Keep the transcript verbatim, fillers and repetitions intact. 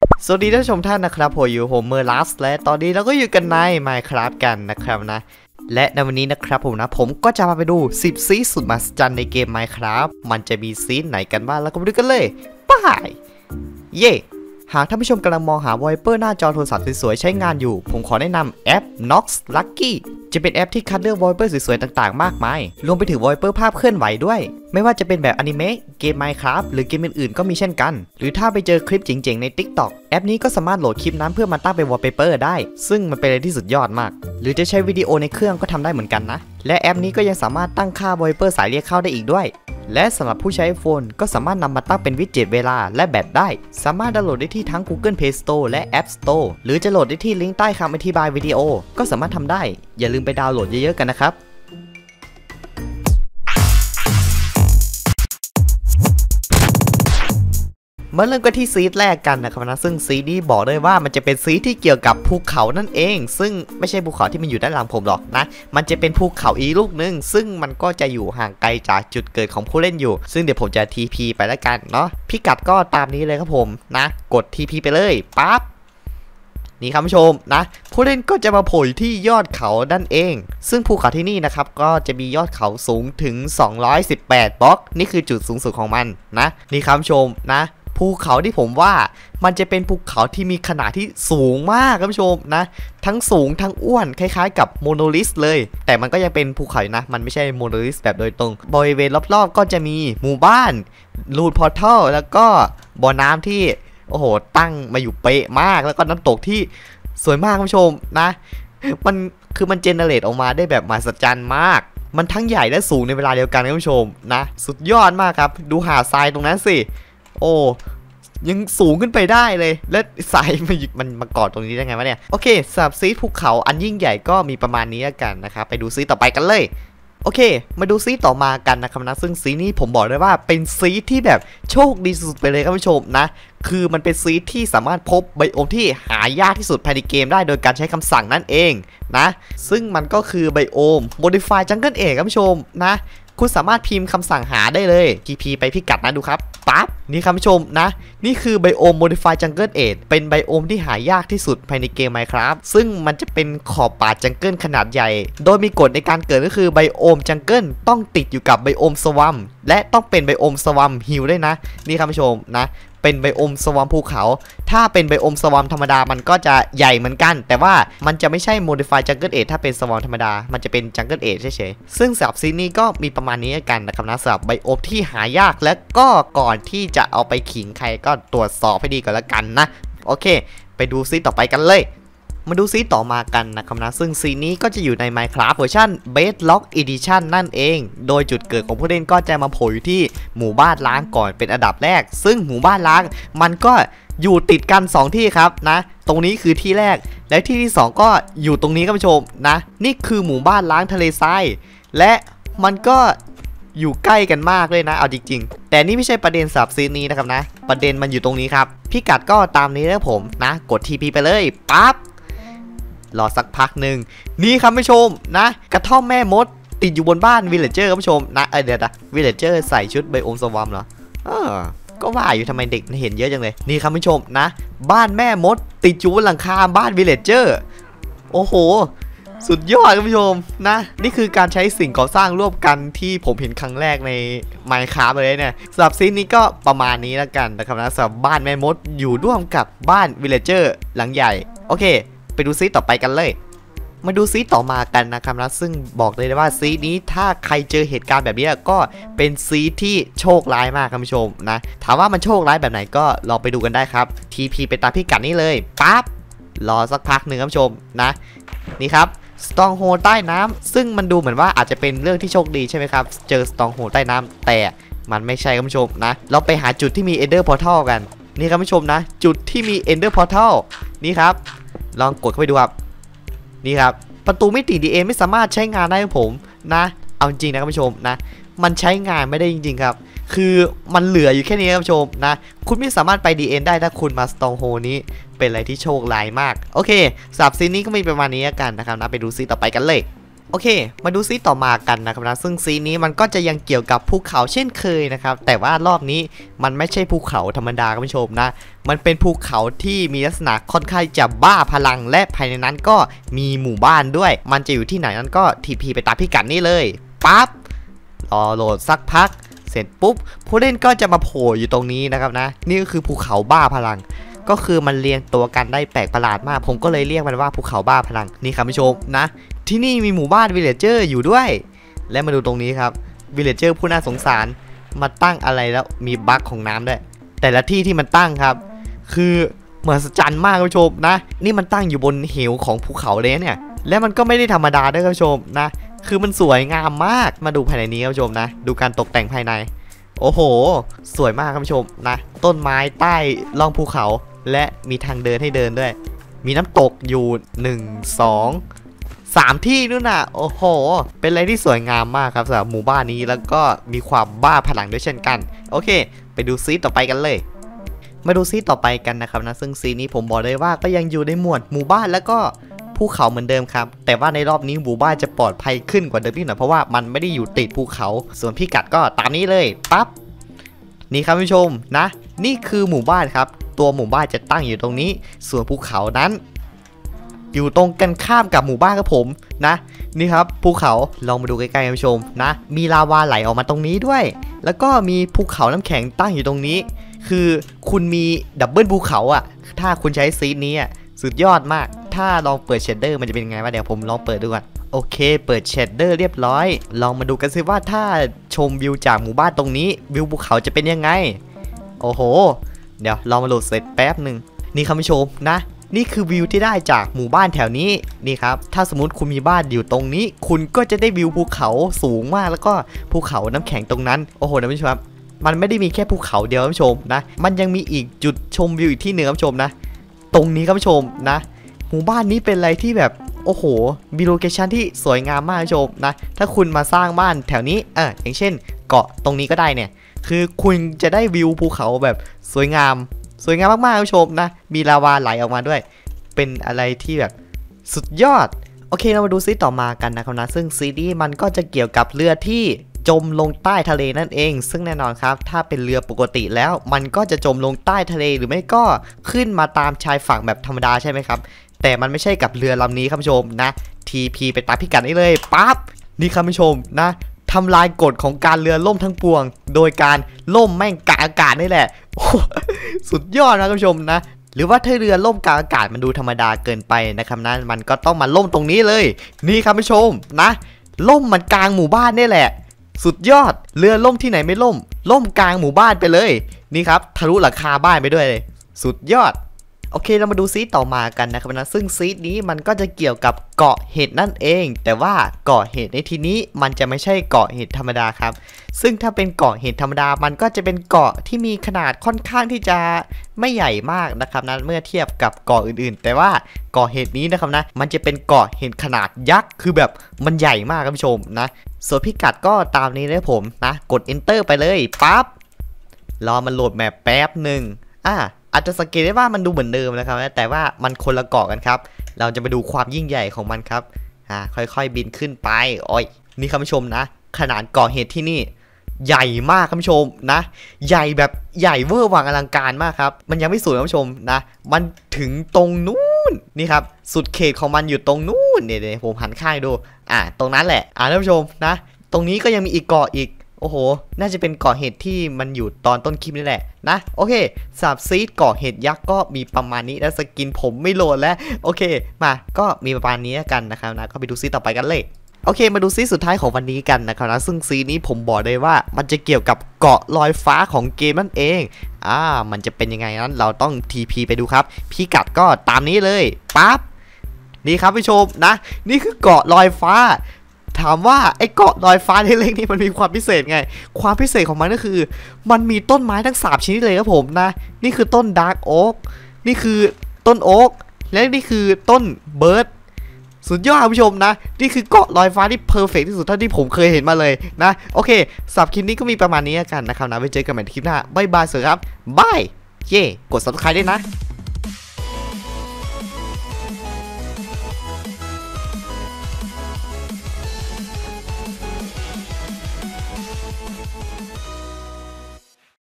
สวัสดีท่านผู้ชมท่านนะครับผมอยู่ผมเมอร์ลัสและตอนนี้เราก็อยู่กันใน Minecraft กันนะครับนะและในวันนี้นะครับผมนะผมก็จะมาไปดูสิบซีสุดมหัศจรรย์ในเกม Minecraft มันจะมีซีไหนกันบ้างแล้วก็ไปดูกันเลยไปเย่หากท่านผู้ชมกำลังมองหา Wallpaper หน้าจอโทรศัพท์สวยๆใช้งานอยู่ผมขอแนะนำแอป Nox Lucky จะเป็นแอปที่คัดเลือก Wallpaper สวยๆต่างๆมากมายรวมไปถึง Wallpaper ภาพเคลื่อนไหวด้วยไม่ว่าจะเป็นแบบอนิเมะเกม Minecraft หรือเกมอื่นๆก็มีเช่นกันหรือถ้าไปเจอคลิปเจ๋งๆใน TikTok แอปนี้ก็สามารถโหลดคลิปนั้นเพื่อมาตั้งเป็น Wallpaper ได้ซึ่งมันเป็นอะไรที่สุดยอดมากหรือจะใช้วิดีโอในเครื่องก็ทำได้เหมือนกันนะและแอปนี้ก็ยังสามารถตั้งค่า Wallpaper สายเรียกเข้าได้อีกด้วยและสำหรับผู้ใช้ iPhone ก็สามารถนำมาตั้งเป็นวิดเจ็ตเวลาและแบตได้สามารถดาวน์โหลดได้ที่ทั้ง Google Play Store และ App Store หรือจะโหลดได้ที่ลิงก์ใต้คำอธิบายวิดีโอก็สามารถทำได้อย่าลืมไปดาวน์โหลดเยอะๆกันนะครับมาเริ่มกันที่ซีดแรกกันนะครับนะซึ่งซีดนี้บอกได้ว่ามันจะเป็นซีดที่เกี่ยวกับภูเขานั่นเองซึ่งไม่ใช่ภูเขาที่มันอยู่ด้านหลังผมหรอกนะมันจะเป็นภูเขาอีลูกนึงซึ่งมันก็จะอยู่ห่างไกลจากจุดเกิดของผู้เล่นอยู่ซึ่งเดี๋ยวผมจะ ที พี ไปแล้วกันเนาะพิกัดก็ตามนี้เลยครับผมนะกด ที พี ไปเลยปั๊บนี่ครับผู้ชมนะผู้เล่นก็จะมาโผล่ที่ยอดเขาด้านเองซึ่งภูเขาที่นี่นะครับก็จะมียอดเขาสูงถึงสองร้อยสิบแปดบล็อกนี่คือจุดสูงสุดของมันนะนี่ครับผู้ชมนะภูเขาที่ผมว่ามันจะเป็นภูเขาที่มีขนาดที่สูงมากครับผู้ชมนะทั้งสูงทั้งอ้วนคล้ายๆกับโมโนลิสเลยแต่มันก็ยังเป็นภูเขานะมันไม่ใช่โมโนลิสแบบโดยตรงบริเวณรอบๆก็จะมีหมู่บ้านรูทพอร์ทัลแล้วก็บ่อน้ำที่โอ้โหตั้งมาอยู่เป๊ะมากแล้วก็น้ำตกที่สวยมากคุณผู้ชมนะมันคือมันเจเนเรตออกมาได้แบบมหัศจรรย์มากมันทั้งใหญ่และสูงในเวลาเดียวกันคุณผู้ชมนะสุดยอดมากครับดูหาดทรายตรงนั้นสิโอ้ยังสูงขึ้นไปได้เลยและทรายมันมันมาเกาะตรงนี้ได้ไงวะเนี่ยโอเคสำหรับซีภูเขาอันยิ่งใหญ่ก็มีประมาณนี้แล้วกันนะครับไปดูซีต่อไปกันเลยโอเคมาดูซีต่อมากันนะครับนะซึ่งซีนี้ผมบอกเลยว่าเป็นซีที่แบบโชคดีสุดไปเลยครับผู้ชมนะคือมันเป็นซีที่สามารถพบไบโอมที่หายากที่สุดภายในเกมได้โดยการใช้คำสั่งนั่นเองนะซึ่งมันก็คือไบโอม Modify Jungle Age ครับผู้ชมนะคุณสามารถพิมพ์คำสั่งหาได้เลย ที พี ไปพิกัดนะดูครับปั๊บนี่ครับผู้ชมนะนี่คือไบโอม Modify Jungle Age เป็นไบโอมที่หายากที่สุดภายในเกม Minecraft ซึ่งมันจะเป็นขอบป่าจังเกิลขนาดใหญ่โดยมีกฎในการเกิดก็คือไบโอมจังเกิลต้องติดอยู่กับไบโอมสวัมและต้องเป็นไบโอมสวัมฮิลด้วยนะนี่ครับผู้ชมนะเป็นไบโอมสวอมภูเขาถ้าเป็นไบโอมสวอมธรรมดามันก็จะใหญ่เหมือนกันแต่ว่ามันจะไม่ใช่ Modify Jungle Age ถ้าเป็นสวอมธรรมดามันจะเป็น Jungle Age เฉยๆซึ่งสำหรับซีนี้ก็มีประมาณนี้กันนะครับนะสำหรับไบโอมที่หายากและก็ก่อนที่จะเอาไปขิงใครก็ตรวจสอบให้ดีก่อนละกันนะโอเคไปดูซีต่อไปกันเลยมาดูซีต่อมากันนะครับนะซึ่งซีนี้ก็จะอยู่ใน Minecraft เวอร์ชัน Bedrock Edition นั่นเองโดยจุดเกิดของผู้เล่นก็จะมาโผล่อยู่ที่หมู่บ้านล้างก่อนเป็นอันดับแรกซึ่งหมู่บ้านล้างมันก็อยู่ติดกันสองที่ครับนะตรงนี้คือที่แรกและที่ที่สองก็อยู่ตรงนี้ครับผู้ชมนะนี่คือหมู่บ้านล้างทะเลทรายและมันก็อยู่ใกล้กันมากเลยนะเอาจริงๆแต่นี่ไม่ใช่ประเด็นสำหรับซีนี้นะครับนะประเด็นมันอยู่ตรงนี้ครับพิกัดก็ตามนี้แล้วผมนะกด ที พี ไปเลยปั๊บรอสักพักหนึ่งนี่ครับผู้ชมนะกระท่อมแม่มดติดอยู่บนบ้านวิลเลจเจอร์ครับผู้ชมนะเออเดี๋ยวนะวิลเลจเจอร์ใส่ชุดไบโอมสวอมเหรอเออก็ว่าอยู่ทำไมเด็กเห็นเยอะจังเลยนี่ครับผู้ชมนะบ้านแม่มดติดอยู่บนหลังคาบ้านวิลเลจเจอร์โอ้โหสุดยอดครับผู้ชมนะนี่คือการใช้สิ่งก่อสร้างร่วมกันที่ผมเห็นครั้งแรกใน Minecraft เลยเนี่ยสำหรับซีนนี้ก็ประมาณนี้แล้วกันนะครับนะสำหรับบ้านแม่มดอยู่ร่วมกับบ้านวิลเลจเจอร์หลังใหญ่โอเคไปดูซีต่อไปกันเลยมาดูซีต่อมากันนะครับนะซึ่งบอกเลยว่าซีนี้ถ้าใครเจอเหตุการณ์แบบนี้ก็เป็นซีที่โชคร้ายมากครับผู้ชมนะถามว่ามันโชคร้ายแบบไหนก็ลองไปดูกันได้ครับ ที พี ไปตามพิกัดนี้เลยปั๊บรอสักพักหนึ่งครับผู้ชมนะนี่ครับสตองโฮใต้น้ำซึ่งมันดูเหมือนว่าอาจจะเป็นเรื่องที่โชคดีใช่ไหมครับเจอสตองโฮใต้น้ำแต่มันไม่ใช่ครับผู้ชมนะเราไปหาจุดที่มี Ender Portal กันนี่ครับผู้ชมนะจุดที่มี Ender Portal นี่ครับลองกดเข้าไปดูครับนี่ครับประตูมิติ ดี เอ ไม่สามารถใช้งานได้ครับผมนะเอาจริงนะครับผู้ชมนะมันใช้งานไม่ได้จริงๆครับคือมันเหลืออยู่แค่นี้ครับผู้ชมนะคุณไม่สามารถไป ดี เอ็น ได้ถ้าคุณมาสตองโฮนี้เป็นอะไรที่โชคร้ายมากโอเคสำหรับซีนนี้ก็มีประมาณนี้กันนะครับนะไปดูซีต่อไปกันเลยโอเคมาดูซีต่อมากันนะครับนะซึ่งซีนี้มันก็จะยังเกี่ยวกับภูเขาเช่นเคยนะครับแต่ว่ารอบนี้มันไม่ใช่ภูเขาธรรมดาคุณผู้ชมนะมันเป็นภูเขาที่มีลักษณะค่อนข้างจะบ้าพลังและภายในนั้นก็มีหมู่บ้านด้วยมันจะอยู่ที่ไหนนั้นก็ทีพีไปตามพิกัดนี่เลยปั๊บรอโหลดสักพักเสร็จปุ๊บผู้เล่นก็จะมาโผล่อยู่ตรงนี้นะครับนะนี่ก็คือภูเขาบ้าพลังก็คือมันเรียงตัวกันได้แปลกประหลาดมากผมก็เลยเรียกมันว่าภูเขาบ้าพลังนี่ครับผู้ชมนะที่นี่มีหมู่บ้านวิลเลจเจอร์อยู่ด้วยและมาดูตรงนี้ครับวิลเลจเจอร์ผู้น่าสงสารมาตั้งอะไรแล้วมีบั๊กของน้ำด้วยแต่ละที่ที่มันตั้งครับคือเหมือนสจันมากคุณผู้ชมนะนี่มันตั้งอยู่บนเหวของภูเขาเลยเนี่ยและมันก็ไม่ได้ธรรมดาด้วยคุณผู้ชมนะคือมันสวยงามมากมาดูภายในนี้คุณผู้ชมนะดูการตกแต่งภายในโอ้โหสวยมากคุณผู้ชมนะต้นไม้ใต้ล่องภูเขาและมีทางเดินให้เดินด้วยมีน้ำตกอยู่หนึ่ง สองสามที่นู่นน่ะโอ้โหเป็นอะไรที่สวยงามมากครับสำหรับหมู่บ้านนี้แล้วก็มีความบ้าพลังด้วยเช่นกันโอเคไปดูซีต่อไปกันเลยมาดูซีต่อไปกันนะครับนะซึ่งซีนี้ผมบอกเลยว่าก็ยังอยู่ในหมวดหมู่บ้านแล้วก็ภูเขาเหมือนเดิมครับแต่ว่าในรอบนี้หมู่บ้านจะปลอดภัยขึ้นกว่าเดิมนิดหน่อยเพราะว่ามันไม่ได้อยู่ติดภูเขาส่วนพิกัดก็ตามนี้เลยปั๊บนี่ครับผู้ชมนะนี่คือหมู่บ้านครับตัวหมู่บ้านจะตั้งอยู่ตรงนี้ส่วนภูเขานั้นอยู่ตรงกันข้ามกับหมู่บ้านกับผมนะนี่ครับภูเขาลองมาดูใกล้ๆคุณผู้ชมนะมีลาวาไหลออกมาตรงนี้ด้วยแล้วก็มีภูเขาน้ำแข็งตั้งอยู่ตรงนี้คือคุณมีดับเบิลภูเขาอ่ะถ้าคุณใช้ซีดนี้อ่ะสุดยอดมากถ้าลองเปิดเชดเดอร์มันจะเป็นไงวะเดี๋ยวผมลองเปิดดูก่อนโอเคเปิดเชดเดอร์เรียบร้อยลองมาดูกันซิว่าถ้าชมวิวจากหมู่บ้านตรงนี้วิวภูเขาจะเป็นยังไงโอ้โหเดี๋ยวลองมาโหลดเสร็จแป๊บหนึ่งนี่ครับผู้ชมนะนี่คือวิวที่ได้จากหมู่บ้านแถวนี้นี่ครับถ้าสมมติคุณมีบ้านอยู่ตรงนี้คุณก็จะได้วิวภูเขาสูงมากแล้วก็ภูเขาน้ำแข็งตรงนั้นโอ้โหท่านผู้ชมมันไม่ได้มีแค่ภูเขาเดียวท่านผู้ชมนะมันยังมีอีกจุดชมวิวอีกที่หนึ่งท่านผู้ชมนะตรงนี้ครับผู้ชมนะหมู่บ้านนี้เป็นอะไรที่แบบโอ้โหมีโลเคชั่นที่สวยงามมากท่านผู้ชมนะถ้าคุณมาสร้างบ้านแถวนี้เอออย่างเช่นเกาะตรงนี้ก็ได้เนี่ยคือคุณจะได้วิวภูเขาแบบสวยงามสวยงามมากๆคุณผู้ชมนะมีลาวาไหลออกมาด้วยเป็นอะไรที่แบบสุดยอดโอเคเรามาดูซีต่อมากันนะครับนะซึ่งซีรีส์มันก็จะเกี่ยวกับเรือที่จมลงใต้ทะเลนั่นเองซึ่งแน่นอนครับถ้าเป็นเรือปกติแล้วมันก็จะจมลงใต้ทะเลหรือไม่ก็ขึ้นมาตามชายฝั่งแบบธรรมดาใช่ไหมครับแต่มันไม่ใช่กับเรือลำนี้ครับผู้ชมนะ ที พี ไปตามพิกัดนี้เลยปั๊บนี่ครับผู้ชมนะทำลายกฎของการเรือล่มทั้งปวงโดยการล่มแม่งกลางอากาศนี่แหละ สุดยอดนะคุณผู้ชมนะหรือว่าถ้าเรือล่มกลางอากาศมันดูธรรมดาเกินไปนะครับนั้นมันก็ต้องมาล่มตรงนี้เลยนี่ครับผู้ชมนะล่มมันกลางหมู่บ้านนี่แหละสุดยอดเรือล่มที่ไหนไม่ล่มล่มกลางหมู่บ้านไปเลยนี่ครับทะลุหลังคาบ้านไปด้วยเลยสุดยอดโอเคเรามาดูซีดต่อมากันนะครับนะซึ่งซีดนี้มันก็จะเกี่ยวกับเกาะเห็ดนั่นเองแต่ว่าเกาะเห็ดในที่นี้มันจะไม่ใช่เกาะเห็ดธรรมดาครับซึ่งถ้าเป็นเกาะเห็ดธรรมดามันก็จะเป็นเกาะที่มีขนาดค่อนข้างที่จะไม่ใหญ่มากนะครับนะเมื่อเทียบกับเกาะอื่นๆแต่ว่าเกาะเห็ดนี้นะครับนะมันจะเป็นเกาะเห็ดขนาดยักษ์คือแบบมันใหญ่มากครับผู้ชมนะส่วนพิกัดก็ตามนี้เลยผมนะกด enter ไปเลยปั๊บรอมันโหลดแมปแป๊บหนึ่งอ่ะอาจจะสังเกตได้ว่ามันดูเหมือนเดิมนะครับแต่ว่ามันคนละเกาะกันครับเราจะมาดูความยิ่งใหญ่ของมันครับอ่าค่อยๆบินขึ้นไปโอ้ยนี่ครับผู้ชมนะขนาดเกาะเห็ดที่นี่ใหญ่มากครับผู้ชมนะใหญ่แบบใหญ่เวอร์วังอลังการมากครับมันยังไม่สุดครับผู้ชมนะมันถึงตรงนู้นนี่ครับสุดเขตของมันอยู่ตรงนู้นเนี่ยเดี๋ยวผมหันข้างดูอ่าตรงนั้นแหละอ่าท่านผู้ชมนะตรงนี้ก็ยังมีอีกเกาะอีกโอ้โหน่าจะเป็นเกาะเห็ดที่มันอยู่ตอนต้นคลิปนี่แหละนะโอเคสำหรับซีดเกาะเห็ดยักษ์ก็มีประมาณนี้แล้วสกินผมไม่โหลดแล้วโอเคมาก็มีประมาณนี้กันนะครับนะก็ไปดูซีต่อไปกันเลยโอเคมาดูซีสุดท้ายของวันนี้กันนะครับนะซึ่งซีนี้ผมบอกเลยว่ามันจะเกี่ยวกับเกาะลอยฟ้าของเกมนั่นเองอ่ามันจะเป็นยังไงนั้นเราต้อง ที พี ไปดูครับพิกัดก็ตามนี้เลยปั๊บนี่ครับผู้ชมนะนี่คือเกาะลอยฟ้าถามว่าไอ้เกาะลอยฟ้าเล็กๆนี่มันมีความพิเศษไงความพิเศษของมันก็คือมันมีต้นไม้ทั้งสามชนิดเลยครับผมนะนี่คือต้นดาร์กโอ๊กนี่คือต้นโอ๊กและนี่คือต้นเบิร์ดสุดยอดผู้ชมนะนี่คือเกาะลอยฟ้าที่เพอร์เฟกต์ที่สุดเท่าที่ผมเคยเห็นมาเลยนะโอเคสำหรับคลิปนี้ก็มีประมาณนี้กันนะครับนะไว้เจอกันใหม่ในคลิปหน้าบ๊ายบายสวัสดีครับบายเย่กด ซับสไครบ์ ด้วยนะ